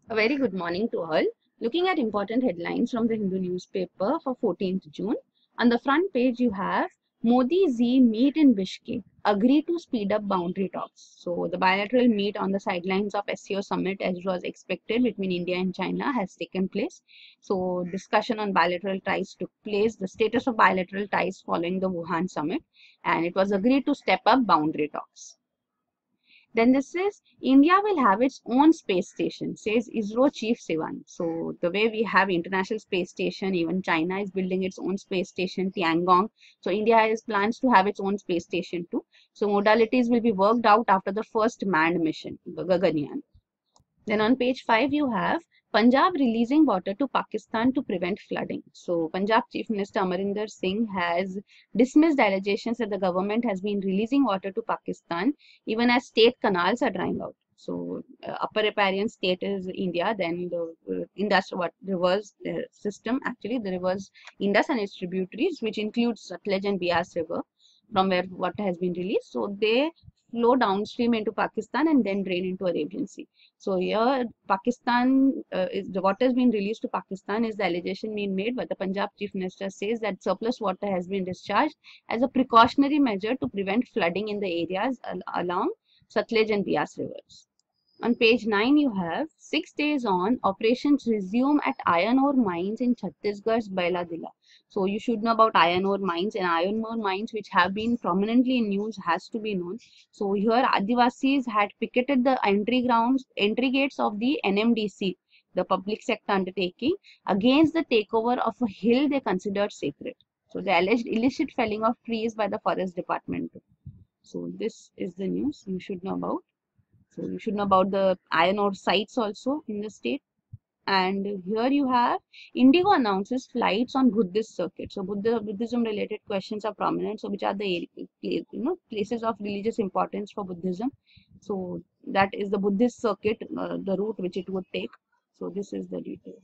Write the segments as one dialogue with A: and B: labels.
A: A very good morning to all. Looking at important headlines from the Hindu newspaper for 14th June. On the front page, you have Modi-Z meet in Bishkek, agree to speed up boundary talks. So the bilateral meet on the sidelines of SCO summit, as was expected, between India and China has taken place. So discussion on bilateral ties took place, the status of bilateral ties following the Wuhan summit, and it was agreed to step up boundary talks. Then this is India will have its own space station, says ISRO Chief Sivan. So the way we have International Space Station, even China is building its own space station, Tiangong. So India has plans to have its own space station too. So modalities will be worked out after the first manned mission, the Gaganyaan. Then on page 5, you have Punjab releasing water to Pakistan to prevent flooding. So Punjab Chief Minister Amarinder Singh has dismissed allegations that the government has been releasing water to Pakistan even as state canals are drying out. So upper riparian state is India, then the Indus rivers system, actually the rivers Indus and its tributaries, which includes Sutlej and Bias river, from where water has been released. So they flow downstream into Pakistan and then drain into Arabian Sea. So here, Pakistan, the water has been released to Pakistan is the allegation being made, but the Punjab Chief Minister says that surplus water has been discharged as a precautionary measure to prevent flooding in the areas along Sutlej and Bias rivers. On page 9, you have 6 days on, operations resume at iron ore mines in Chhattisgarh's Bailadila. So you should know about iron ore mines, and iron ore mines which have been prominently in news has to be known. So here Adivasis had picketed the entry gates of the NMDC, the public sector undertaking, against the takeover of a hill they considered sacred. So the alleged illicit felling of trees by the forest department. So this is the news you should know about. So you should know about the iron ore sites also in the state. And here you have Indigo announces flights on Buddhist circuit. So Buddhism related questions are prominent. So which are the places of religious importance for Buddhism? So that is the Buddhist circuit, the route which it would take. So this is the details.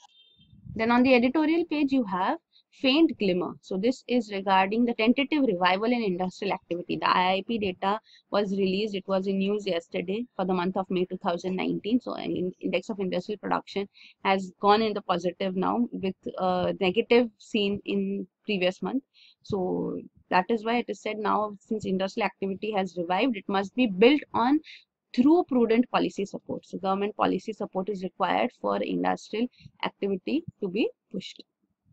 A: Then on the editorial page, you have faint glimmer. So this is regarding the tentative revival in industrial activity. The IIP data was released. It was in news yesterday for the month of May 2019. So index of industrial production has gone in the positive now with negative seen in previous month. So that is why it is said now, since industrial activity has revived, it must be built on through prudent policy support. So government policy support is required for industrial activity to be pushed.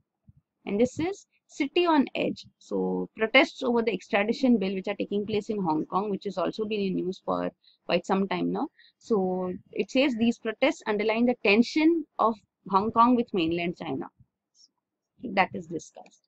A: And this is City on Edge. So protests over the extradition bill which are taking place in Hong Kong, which has also been in news for quite some time now. So it says these protests underline the tension of Hong Kong with mainland China. That is discussed.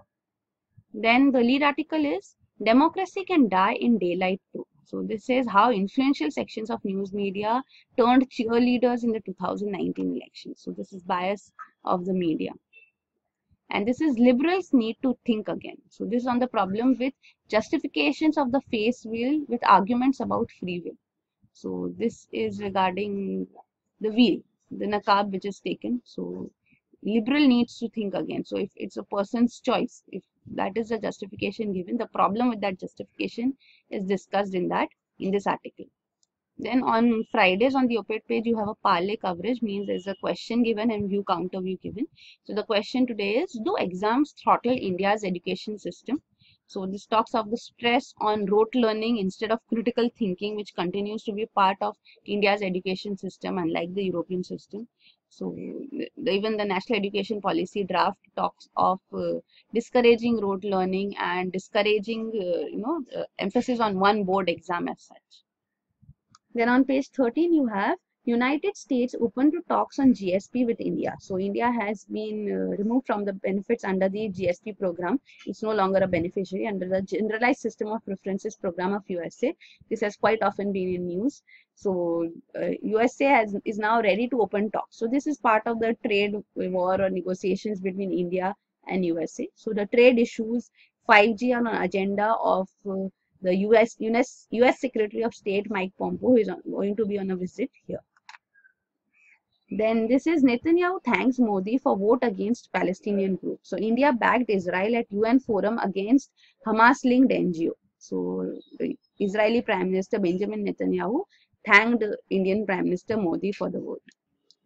A: Then the lead article is Democracy Can Die in Daylight Too. So this says how influential sections of news media turned cheerleaders in the 2019 elections. So this is bias of the media. And this is liberals need to think again. So this is on the problem with justifications of the face wheel with arguments about free will. So this is regarding the wheel, the niqab which is taken. So liberal needs to think again. So if it's a person's choice, if that is the justification given, the problem with that justification is discussed in this article. Then on Fridays on the op-ed page, you have a parlay coverage, means there's a question given and view counter view given. So the question today is, do exams throttle India's education system? So this talks of the stress on rote learning instead of critical thinking, which continues to be part of India's education system, unlike the European system. So even the National Education Policy draft talks of discouraging rote learning and discouraging, emphasis on one board exam as such. Then on page 13, you have United States open to talks on GSP with India. So India has been removed from the benefits under the GSP program. It's no longer a beneficiary under the Generalized System of Preferences program of USA. This has quite often been in news. So USA is now ready to open talks. So this is part of the trade war or negotiations between India and USA. So the trade issues, 5G on an agenda of the US Secretary of State Mike Pompeo, who is going to be on a visit here. Then this is Netanyahu thanks Modi for vote against Palestinian group. So India backed Israel at UN forum against Hamas-linked NGO. So the Israeli Prime Minister Benjamin Netanyahu thanked Indian Prime Minister Modi for the vote.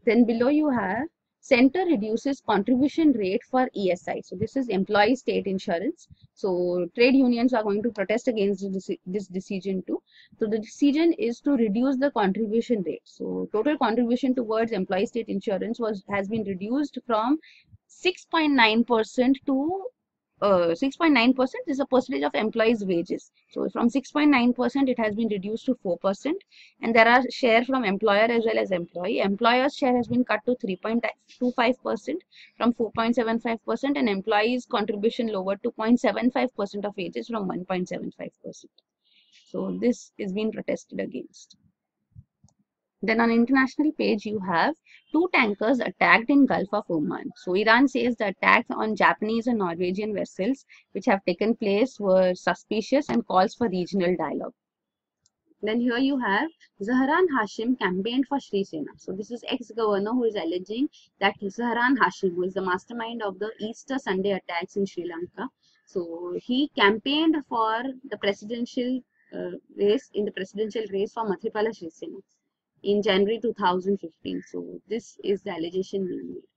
A: Then below you have center reduces contribution rate for ESI. So this is employee state insurance. So trade unions are going to protest against this decision too. So the decision is to reduce the contribution rate. So total contribution towards employee state insurance has been reduced from 6.9% to 6.9% is a percentage of employees' wages. So from 6.9% it has been reduced to 4%, and there are share from employer as well as employee. Employer's share has been cut to 3.25% from 4.75%, and employees' contribution lowered to 0.75% of wages from 1.75%. So this is being protested against. Then on international page, you have 2 tankers attacked in Gulf of Oman. So Iran says the attacks on Japanese and Norwegian vessels which have taken place were suspicious and calls for regional dialogue. Then here you have Zahran Hashim campaigned for Sri Sena. So this is ex-governor who is alleging that Zahran Hashim, who is the mastermind of the Easter Sunday attacks in Sri Lanka, so he campaigned for the presidential race for Matripala Sri Sena in January 2015. So this is the allegation being made.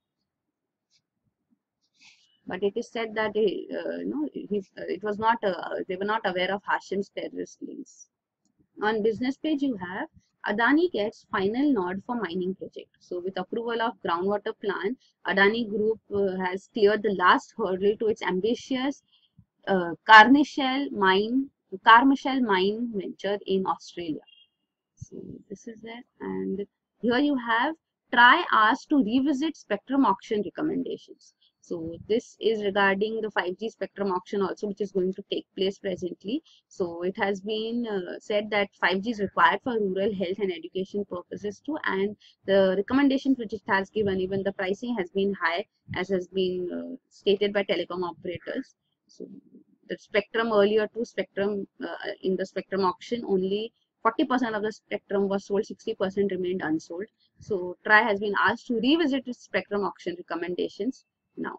A: But it is said that it was not they were not aware of Hashim's terrorist links. On business page, you have Adani gets final nod for mining project. So with approval of groundwater plan, Adani Group has cleared the last hurdle to its ambitious Carmichael mine venture in Australia. So this is it, and here you have TRAI asked to revisit spectrum auction recommendations. So this is regarding the 5G spectrum auction also, which is going to take place presently. So it has been said that 5G is required for rural health and education purposes too, and the recommendations which it has given, even the pricing has been high, as has been stated by telecom operators. So the spectrum earlier to spectrum in the spectrum auction, only 40% of the spectrum was sold, 60% remained unsold. So TRAI has been asked to revisit its spectrum auction recommendations now.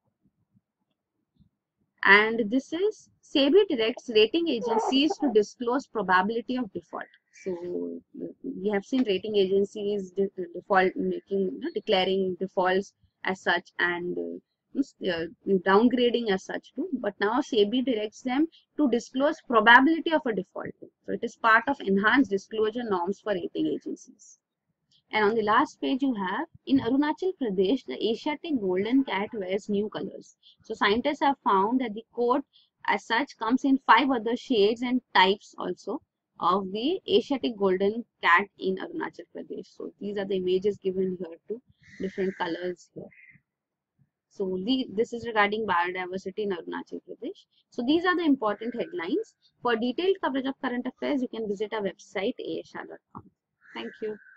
A: And this is SEBI directs rating agencies to disclose probability of default. So we have seen rating agencies declaring defaults as such, and downgrading as such too. But now SEBI directs them to disclose probability of a default. So it is part of enhanced disclosure norms for rating agencies. And on the last page, you have in Arunachal Pradesh, the Asiatic golden cat wears new colors. So scientists have found that the coat as such comes in 5 other shades and types also of the Asiatic golden cat in Arunachal Pradesh. So these are the images given here too, different colors here. So this is regarding biodiversity in Arunachal Pradesh. So these are the important headlines. For detailed coverage of current affairs, you can visit our website asr.com. Thank you.